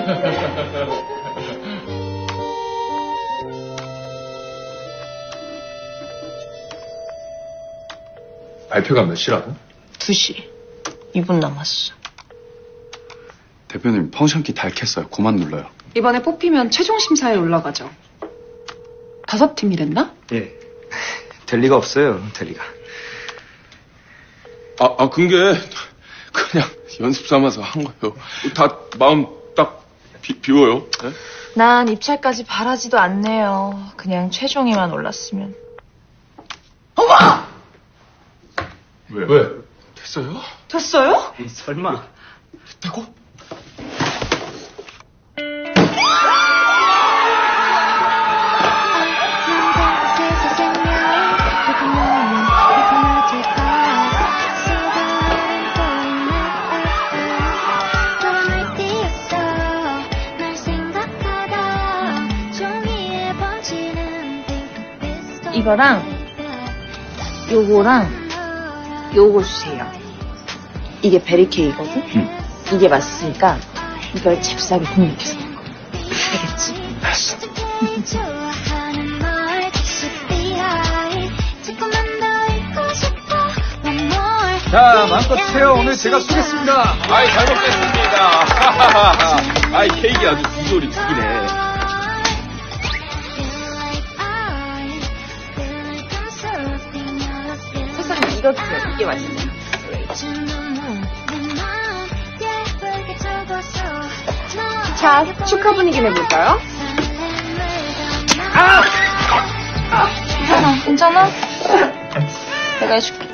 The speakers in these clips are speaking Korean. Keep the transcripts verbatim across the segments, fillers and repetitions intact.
발표가 몇 시라고? 두 시. 이 분 남았어. 대표님 펑션키 닳겠어요. 그만 눌러요. 이번에 뽑히면 최종 심사에 올라가죠. 다섯 팀이랬나? 예. 될 리가 없어요. 될 리가. 아, 아, 그게 그냥 연습 삼아서 한 거예요. 다 마음 딱 비, 비워요. 네? 난 입찰까지 바라지도 않네요. 그냥 최종에만 올랐으면. 어머! 왜? 왜? 됐어요? 됐어요? 에이, 설마. 됐다고? 이거랑 요거랑 요거 주세요. 이게 베리케이거든? 응. 이게 맞으니까 이걸 잽싸게 공략해서 먹어. 알겠지? 알았어. 자, 마음껏 드세요. 오늘 제가 쏘겠습니다. 아이, 잘 먹겠습니다. 아이, 케이크 아주 두 소리 죽이네. 세상에 이거 주세요. 이게 맛있어. 자, 축하 분위기 내볼까요? 괜찮아, 괜찮아? 내가 해줄게.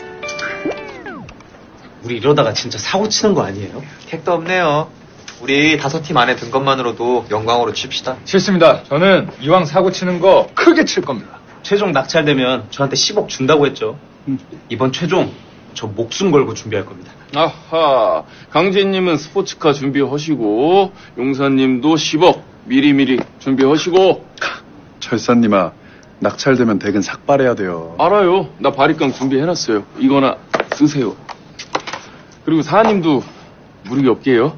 우리 이러다가 진짜 사고 치는 거 아니에요? 택도 없네요. 우리 다섯 팀 안에 든 것만으로도 영광으로 칩시다. 싫습니다. 저는 이왕 사고 치는 거 크게 칠 겁니다. 최종 낙찰되면 저한테 십억 준다고 했죠. 이번 최종 저 목숨 걸고 준비할 겁니다. 아하, 강진님은 스포츠카 준비하시고, 용사님도 십억 미리미리 준비하시고. 철사님아, 낙찰되면 댁은 삭발해야 돼요. 알아요. 나 바리깡 준비해놨어요. 이거나 쓰세요. 그리고 사장님도 무리게 없게요.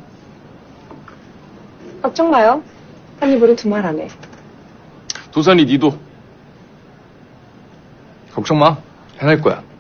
걱정 마요. 한 입으로 두 말 안 해. 도산이 니도. 걱정 마. 해낼 거야.